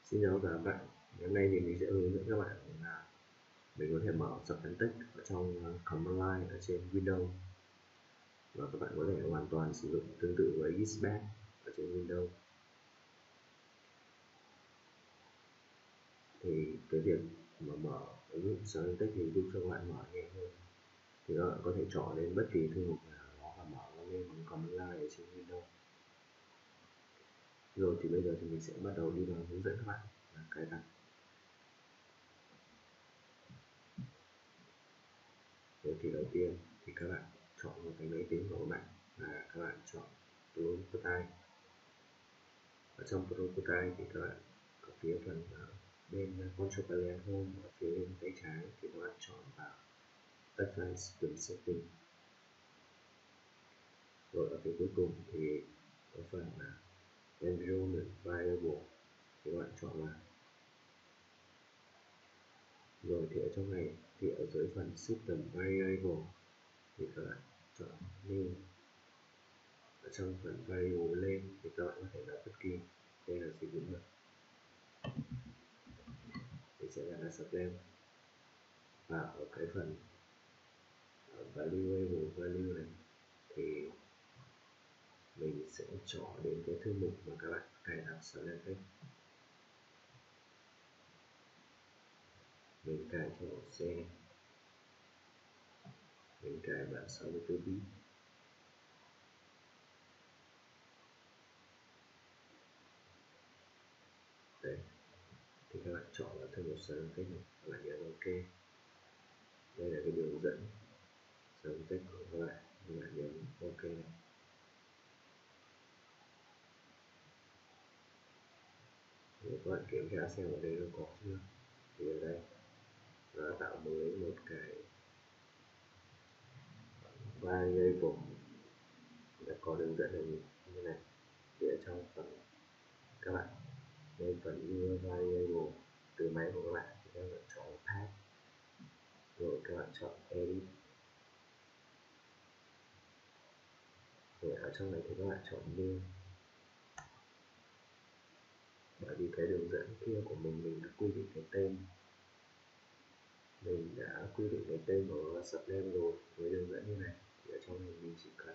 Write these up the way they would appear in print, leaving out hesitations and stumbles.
Xin chào các bạn, ngày hôm nay thì mình sẽ hướng dẫn các bạn là mình có thể mở tập phân tích ở trong command line ở trên Windows, và các bạn có thể hoàn toàn sử dụng tương tự với Xback ở trên Windows. Thì cái việc mà mở ứng dụng tập phân tích thì giúp cho các bạn mở nhẹ hơn. Thì các bạn có thể chọn đến bất kỳ thư mục nào đó và mở nó lên bằng command line ở trên Windows. Rồi thì bây giờ thì mình sẽ bắt đầu đi vào hướng dẫn các bạn là cài đặt. Rồi thì đầu tiên thì các bạn chọn một cái máy tính của các bạn và các bạn chọn prototype. Ở trong prototype thì các bạn ở phía phần bên control panel home ở phía bên tay trái thì các bạn chọn vào advanced system setting. Rồi ở phía cuối cùng thì có phần environment variable thì các bạn chọn vào. Rồi thì ở trong này thì ở dưới phần system variable thì các bạn chọn new. Ở trong phần variable lên thì các bạn có thể đặt bất kỳ, đây là gì cũng được, thì sẽ là sublime. Và ở cái phần valuable value này thì mình sẽ chọn đến cái thư mục mà các bạn cài đặt sublime text. Mình cài cho C, mình cài bản 64 bit. Đấy, thì các bạn chọn vào thư mục sublime text này, các bạn nhấn OK. Đây là cái đường dẫn sublime text của các bạn nhấn OK này. Để các bạn kiểm tra xem ở đây nó có chưa. Thì ở đây nó đã tạo mới một cái variable đã có đường dẫn là như này. Thì ở trong phần các bạn lên phần new variable từ máy của các bạn thì các bạn chọn path, rồi các bạn chọn edit, rồi ở trong này thì các bạn chọn new. Bởi vì cái đường dẫn kia của mình đã quy định cái tên, mình đã quy định cái tên của sublime rồi với đường dẫn như này. Thì ở trong này mình chỉ cần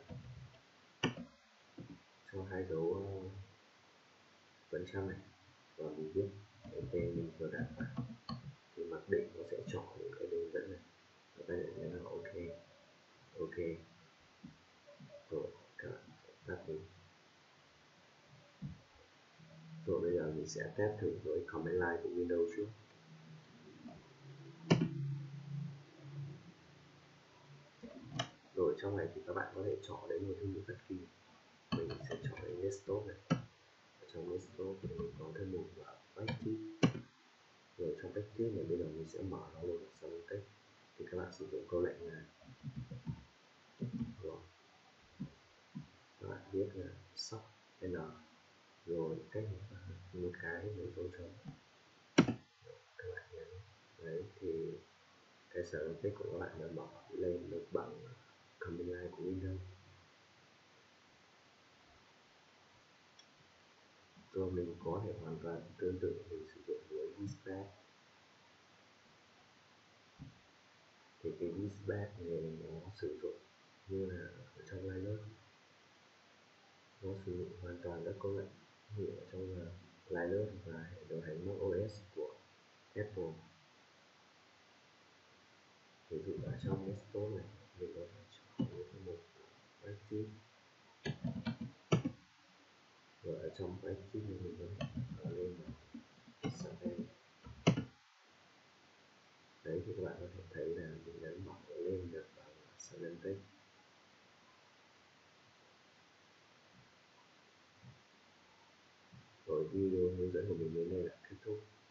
cho hai dấu phần trăm này và mình viết cái tên mình vừa đặt vào thì mặc định nó sẽ chọn những cái đường dẫn này. Và đây là nó OK. OK rồi các bạn tắt đi. Rồi bây giờ mình sẽ test thử với command line của Windows trước. Rồi trong này thì các bạn có thể chọn đến một thư mục bất kỳ. Mình sẽ chọn đến desktop này. Ở trong desktop thì mình có thư mục là package. Rồi trong package này bây giờ mình sẽ mở nó lên sau text. Thì các bạn sử dụng câu lệnh là rồi các bạn viết là sub n rồi cách một cái với dấu chấm. Các bạn nhấn đấy thì cái sở thích của các bạn đã mở lên được bằng command line của Windows. Rồi mình có thể hoàn toàn tương tự mình sử dụng với Xback. Thì cái Xback này nó sử dụng như là ở trong Linux, nó sử dụng hoàn toàn các công nghệ như ở trong Linux và hệ điều hành macOS của Apple. Ví dụ ở trong desktop này mình có thể chọn một package, rồi ở trong package này mình có thể mở lên là sublime. Đấy thì các bạn có thể thấy là mình đã mở lên được bằng sublime text. Rồi video hướng dẫn của mình đến đây là kết thúc.